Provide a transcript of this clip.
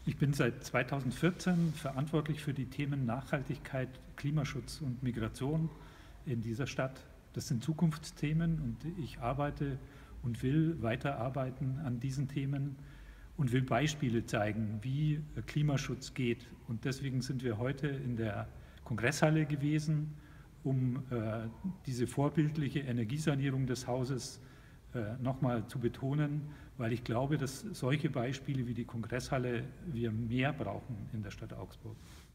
Ich bin seit 2014 verantwortlich für die Themen Nachhaltigkeit, Klimaschutz und Migration in dieser Stadt. Das sind Zukunftsthemen und ich arbeite und will weiterarbeiten an diesen Themen und will Beispiele zeigen, wie Klimaschutz geht. Und deswegen sind wir heute in der Kongresshalle gewesen, um diese vorbildliche Energiesanierung des Hauses nochmal zu betonen, weil ich glaube, dass solche Beispiele wie die Kongresshalle wir mehr brauchen in der Stadt Augsburg.